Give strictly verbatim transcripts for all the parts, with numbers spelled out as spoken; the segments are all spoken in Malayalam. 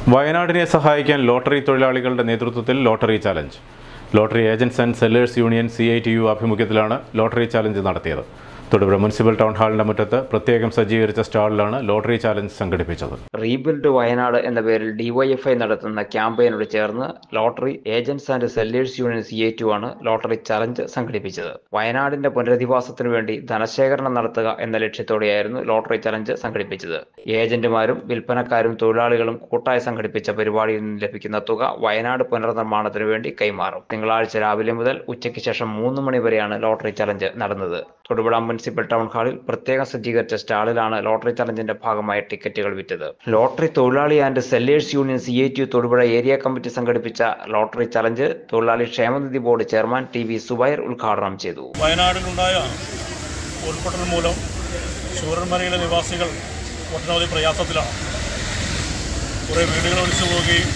വയനാടിനെ സഹായിക്കാൻ ലോട്ടറി തൊഴിലാളികളുടെ നേതൃത്വത്തിൽ lottery challenge. Lottery agents and sellers union C I T U ആഭിമുഖ്യത്തിലാണ് ലോട്ടറി ചാലഞ്ച് നടത്തിയത്. തൊടുപുഴ മുനിസിപ്പൽ ടൗൺ ഹാളിന്റെ മുറ്റത്ത് പ്രത്യേകം സജ്ജീകരിച്ച സ്റ്റാളിലാണ് ലോട്ടറി ചാലഞ്ച് സംഘടിപ്പിച്ചത്. റീബിൽഡ് വയനാട് എന്ന പേരിൽ ഡിവൈഎഫ്ഐ നടത്തുന്ന ക്യാമ്പയിനോട് ചേർന്ന് lottery agents and sellers union C I T U ആണ് ലോട്ടറി ചാലഞ്ച് സംഘടിപ്പിച്ചത്. വയനാടിന്റെ പുനരധിവാസത്തിനു വേണ്ടി ധനശേഖരണം നടത്തുക എന്ന ലക്ഷ്യത്തോടെയായിരുന്നു ലോട്ടറി ചാലഞ്ച് സംഘടിപ്പിച്ചത്. ഏജന്റുമാരും വിൽപ്പനക്കാരും തൊഴിലാളികളും കൂട്ടായി സംഘടിപ്പിച്ച പരിപാടിയിൽ നിന്ന് ലഭിക്കുന്ന തുക വയനാട് പുനർനിർമ്മാണത്തിനു വേണ്ടി കൈമാറും. തിങ്കളാഴ്ച രാവിലെ മുതൽ ഉച്ചയ്ക്ക് ശേഷം മൂന്ന് മണി വരെയാണ് ലോട്ടറി ചാലഞ്ച് നടന്നത്. തൊടുപുഴ മുനിസിപ്പൽ ടൗൺ ഹാളിൽ പ്രത്യേകം സജ്ജീകരിച്ച സ്റ്റാളിലാണ് ലോട്ടറി ചലഞ്ചിന്റെ ഭാഗമായി ടിക്കറ്റുകൾ വിറ്റത്. ലോട്ടറി തൊഴിലാളി and sellers union C I T U Thodupuzha area committee സംഘടിപ്പിച്ച ലോട്ടറി ചലഞ്ച് തൊഴിലാളി ക്ഷേമനിധി board chairman T V Zubair ഉദ്ഘാടനം ചെയ്തു. വയനാടിലുണ്ടായ ഉരുൾപൊട്ടൽ മൂലം ശൂരന്മലയിലെ നിവാസികൾ ഒട്ടനവധി പ്രയാസത്തിലാണ്. കുറേ വീടുകൾ ഒലിച്ചു പോവുകയും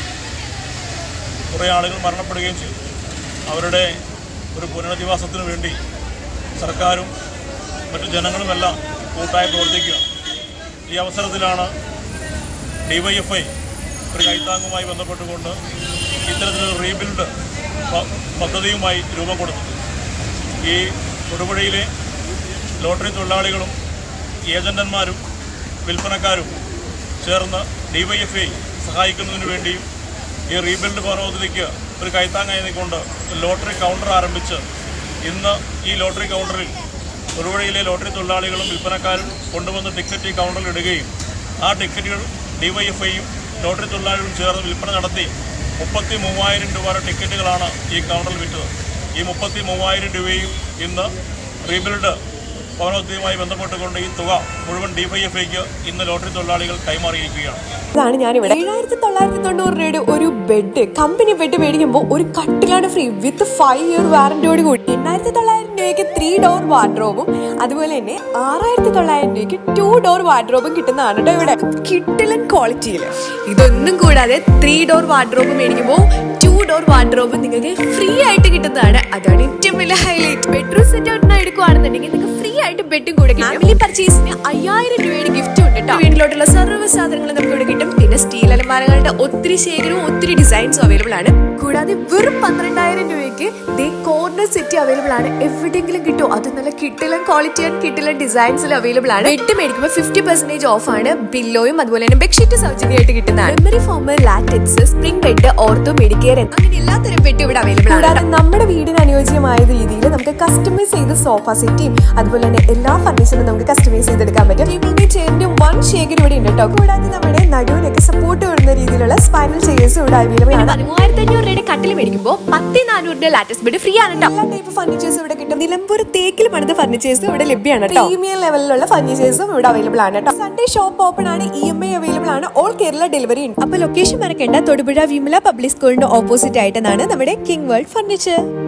കുറേ ആളുകൾ മരണപ്പെടുകയും ചെയ്തു. അവരുടെ ഒരു പുനരധിവാസത്തിനു വേണ്ടി സർക്കാരും മറ്റു ജനങ്ങളുമെല്ലാം കൂട്ടായി പ്രവർത്തിക്കുക. ഈ അവസരത്തിലാണ് ഡിവൈഎഫ്ഐ ഒരു കൈത്താങ്ങുമായി ബന്ധപ്പെട്ടുകൊണ്ട് ഇത്തരത്തിലൊരു റീബിൽഡ് പദ്ധതിയുമായി രൂപം കൊടുത്തത്. ഈ തൊടുപുഴയിലെ ലോട്ടറി തൊഴിലാളികളും ഏജന്റന്മാരും വിൽപ്പനക്കാരും ചേർന്ന് ഡിവൈഎഫ്ഐ സഹായിക്കുന്നതിന് വേണ്ടിയും ഈ റീബിൽഡ് പദ്ധതിക്ക് ഒരു കൈത്താങ്ങായതുകൊണ്ട് ലോട്ടറി കൗണ്ടർ ആരംഭിച്ച് ഇന്ന് ഈ ലോട്ടറി കൗണ്ടറിൽ തൊടുപുഴയിലെ ലോട്ടറി തൊഴിലാളികളും വിൽപ്പനക്കാരും കൊണ്ടുവന്ന് ടിക്കറ്റ് ഈ കൗണ്ടറിൽ ഇടുകയും ആ ടിക്കറ്റുകൾ ഡിവൈഎഫ്ഐയും ലോട്ടറി തൊഴിലാളികളും ചേർന്ന് വിൽപ്പന നടത്തി മുപ്പത്തി മൂവായിരം രൂപയുടെ ടിക്കറ്റുകളാണ് ഈ കൗണ്ടറിൽ വിറ്റത്. ഈ മുപ്പത്തി മൂവായിരം രൂപയും ഇന്ന് റീബിൽഡ് പദ്ധതിയുമായി ബന്ധപ്പെട്ടുകൊണ്ട് ഈ തുക മുഴുവൻ ഡിവൈഎഫ്ഐക്ക് ഇന്ന് ലോട്ടറി തൊഴിലാളികൾ കൈമാറിയിരിക്കുകയാണ്. ഇതാണ് ഞാനിവിടെ ഏഴായിരത്തി തൊള്ളായിരത്തി തൊണ്ണൂറ് രൂപയുടെ ഒരു ബെഡ് കമ്പനി ബെഡ് മേടിക്കുമ്പോൾ ഒരു കട്ടിലാണ് ഫ്രീ വിത്ത് ഫൈവ് ഇയർ വാറന്റിയോട് കൂടി. എണ്ണായിരത്തി തൊള്ളായിരം രൂപയ്ക്ക് ത്രീ ഡോർ വാർഡ്രോബും അതുപോലെ തന്നെ ആറായിരത്തി തൊള്ളായിരം രൂപയ്ക്ക് ടു ഡോർ വാർഡ്രോബും കിട്ടുന്നതാണ് കേട്ടോ ഇവിടെ. കിട്ടിലൻ ക്വാളിറ്റിയിൽ ഇതൊന്നും കൂടാതെ ത്രീ ഡോർ വാർഡ്രോബ് മേടിക്കുമ്പോൾ ടു ഡോർ വാർഡ്രോബ് നിങ്ങൾക്ക് ഫ്രീ ആയിട്ട് കിട്ടുന്നതാണ്. അതാണ് ഏറ്റവും വലിയ ഹൈലൈറ്റ്. ബെഡ്റൂം സെറ്റ് ഔട്ടിനായി എടുക്കുകയാണെന്നുണ്ടെങ്കിൽ നിങ്ങൾക്ക് ഫ്രീ ആയിട്ട് ബെഡും കൂടെ കിട്ടും. ഫാമിലി പർച്ചേസിന് അയ്യായിരം രൂപയുടെ ഗിഫ്റ്റ് ഉണ്ട് കേട്ടോ. വീട്ടിലോട്ടുള്ള സർവ്വ സാധനങ്ങൾ നമുക്ക് ഇവിടെ കിട്ടും. പിന്നെ സ്റ്റീൽ അലമാരകളുടെ ഒത്തിരി ശേഖരവും ഒത്തിരി ഡിസൈൻസും അവൈലബിൾ ആണ്. കൂടാതെ വെറും പന്ത്രണ്ടായിരം രൂപയ്ക്ക് ദേ കോർണർ സെറ്റ് അവൈലബിൾ ആണ്. എവിടെയെങ്കിലും കിട്ടും. അത് നല്ല കിട്ടിലൻ ക്വാളിറ്റി ആൻഡ് കിട്ടിലൻ ഡിസൈൻസിൽ അവൈലബിൾ ആണ്. ബെഡ് മേടിക്കുമ്പോൾ ഫിഫ്റ്റി പെർസെന്റേജ് ഓഫ് ആണ്. ബില്ലോയും അതുപോലെ തന്നെ ബെഡ്ഷീറ്റ് സൗജന്യമായിട്ട് കിട്ടുന്നതാണ്. Memory foam, latex, spring bed, ortho, medicare അങ്ങനെ എല്ലാത്തരം ബെഡ് ഇവിടെ അവൈലബിൾ ആണ്. കൂടാതെ നമ്മുടെ വീടിന് അനുയോജ്യമായ രീതിയിൽ നമുക്ക് കസ്റ്റമൈസ് ചെയ്ത് സോഫ സെറ്റും അതുപോലെ തന്നെ എല്ലാ ഫർണിച്ചറും നമുക്ക് കസ്റ്റമൈസ് ചെയ്തെടുക്കാൻ പറ്റും. ടേബിളിന്റെ ചെയറിന്റെ വൺ ശേഖരം ഇവിടെ ഉണ്ട് കേട്ടോ. കൂടാതെ നമ്മുടെ നടുവിനൊക്കെ സപ്പോർട്ട് വരുന്ന രീതിയിലുള്ള സ്പൈനൽ ചെയേഴ്സും ഇവിടെ അവൈലബിൾ ആണ്. മൂവായിരത്തി അഞ്ഞൂറ് രൂപയുടെ കട്ടിൽ മേടിക്കുമ്പോൾ പത്ത് നാനൂറിന്റെ ലാറ്റക്സ് ബെഡ് ഫ്രീ ആണ് കേട്ടോ. എല്ലാ ടൈപ്പ് ഫർണിച്ചേഴ്സും ഇവിടെ കിട്ടും. നിലമ്പൂർ തേക്കിൽ പണിത ഫർണിച്ചേഴ്സും ഇവിടെ ലഭ്യമാണ് കേട്ടോ. പ്രീമിയം ലെവലിലുള്ള ഫർണിച്ചേഴ്സും ഇവിടെ അവൈലബിൾ ആണ് കേട്ടോ. സൺഡേ ഷോപ്പ് ഓപ്പൺ ആണ്. ഇ എം ഐ അവൈലബിൾ ആണ്. ഓൾ കേരള ഡെലിവറി ഉണ്ട്. അപ്പൊ ലൊക്കേഷൻ മറക്കേണ്ട. തൊടുപുഴ വിമല പബ്ലിക് സ്കൂളിന്റെ ഓപ്പോസിറ്റ് ആയിട്ടാണ് നമ്മുടെ കിങ് വേൾഡ് ഫർണിച്ചർ.